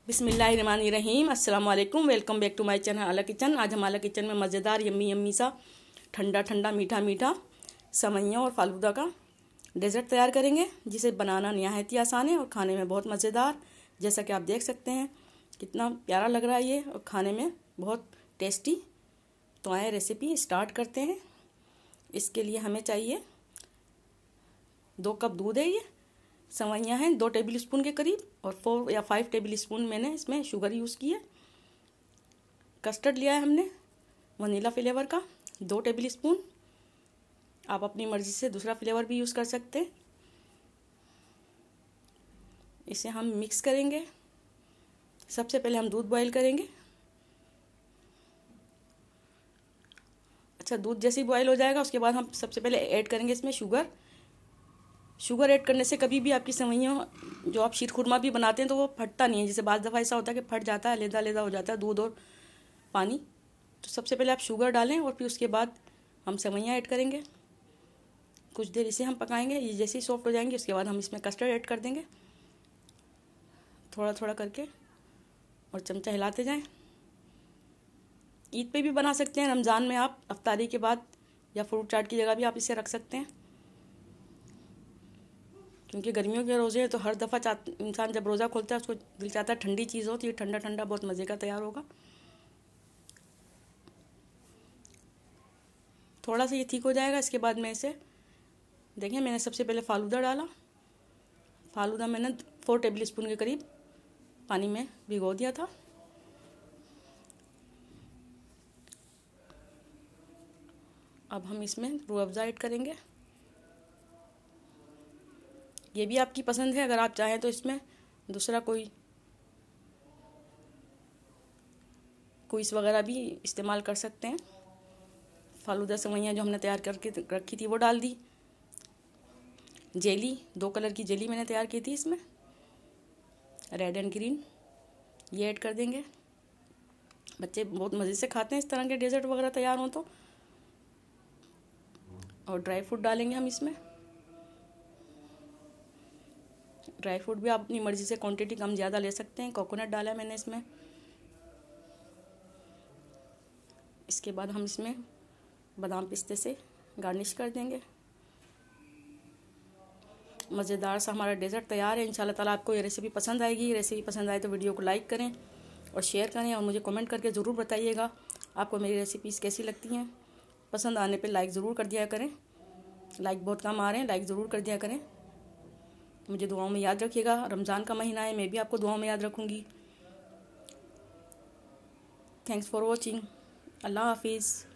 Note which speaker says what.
Speaker 1: बिस्मिल्लाहिर्रहमानिर्रहीम। अस्सलाम वालेकुम। Welcome back to my channel Ala kitchen. आज हम आला किचन में मज़ेदार यम्मी यम्मी सा ठंडा ठंडा मीठा मीठा सेवइयाँ और फालूदा का डेज़र्ट तैयार करेंगे, जिसे बनाना नहायत ही आसान है और खाने में बहुत मज़ेदार। जैसा कि आप देख सकते हैं कितना प्यारा लग रहा है ये, और खाने में बहुत टेस्टी। तो आए रेसिपी स्टार्ट करते हैं। इसके लिए हमें चाहिए 2 कप दूध है, ये सेवइयाँ हैं 2 टेबल स्पून के करीब, और 4 या 5 टेबल स्पून मैंने इसमें शुगर यूज़ की है। कस्टर्ड लिया है हमने वनीला फ्लेवर का 2 टेबल स्पून। आप अपनी मर्ज़ी से दूसरा फ्लेवर भी यूज़ कर सकते हैं। इसे हम मिक्स करेंगे। सबसे पहले हम दूध बॉईल करेंगे। अच्छा, दूध जैसे ही बॉईल हो जाएगा उसके बाद हम सबसे पहले ऐड करेंगे इसमें शुगर ऐड करने से कभी भी आपकी सेवइयाँ, जो आप शीर खुरमा भी बनाते हैं, तो वो फटता नहीं है। जैसे बाज़ दफ़ा ऐसा होता है कि फट जाता है, लेदा लेदा हो जाता है दूध और पानी। तो सबसे पहले आप शुगर डालें और फिर उसके बाद हम सेवइयाँ ऐड करेंगे। कुछ देर इसे हम पकाएंगे। ये जैसे ही सॉफ्ट हो जाएंगे उसके बाद हम इसमें कस्टर्ड ऐड कर देंगे, थोड़ा थोड़ा करके, और चमचा हिलाते जाएं। ईद पे भी बना सकते हैं, रमज़ान में आप अफ्तारी के बाद या फ्रूट चाट की जगह भी आप इसे रख सकते हैं। क्योंकि गर्मियों के रोज़े हैं तो हर दफ़ा इंसान जब रोज़ा खोलता है उसको दिल चाहता है ठंडी चीज़ हो, तो ये ठंडा ठंडा बहुत मज़े का तैयार होगा। थोड़ा सा ये ठीक हो जाएगा। इसके बाद मैं इसे देखें, मैंने सबसे पहले फालूदा डाला। फालूदा मैंने 4 टेबल स्पून के करीब पानी में भिगो दिया था। अब हम इसमें रूह अफ़ज़ा ऐड करेंगे। ये भी आपकी पसंद है, अगर आप चाहें तो इसमें दूसरा कोई कुइस वगैरह भी इस्तेमाल कर सकते हैं। फालूदा सेवइयाँ जो हमने तैयार करके रखी थी वो डाल दी। जेली 2 कलर की जेली मैंने तैयार की थी, इसमें रेड एंड ग्रीन, ये ऐड कर देंगे। बच्चे बहुत मज़े से खाते हैं इस तरह के डेजर्ट वगैरह तैयार हों तो। और ड्राई फ्रूट डालेंगे हम इसमें। ड्राई फ्रूट भी आप अपनी मर्ज़ी से क्वांटिटी कम ज़्यादा ले सकते हैं। कोकोनट डाला है मैंने इसमें। इसके बाद हम इसमें बादाम पिस्ते से गार्निश कर देंगे। मज़ेदार सा हमारा डेज़र्ट तैयार है। इंशाल्लाह ताला आपको ये रेसिपी पसंद आएगी। रेसिपी पसंद आए तो वीडियो को लाइक करें और शेयर करें, और मुझे कमेंट करके ज़रूर बताइएगा आपको मेरी रेसिपीज़ कैसी लगती हैं। पसंद आने पे लाइक ज़रूर कर दिया करें। लाइक बहुत कम आ रहे हैं, लाइक ज़रूर कर दिया करें। मुझे दुआओं में याद रखिएगा। रमज़ान का महीना है, मैं भी आपको दुआओं में याद रखूँगी। Thanks for watching. अल्लाह हाफिज़।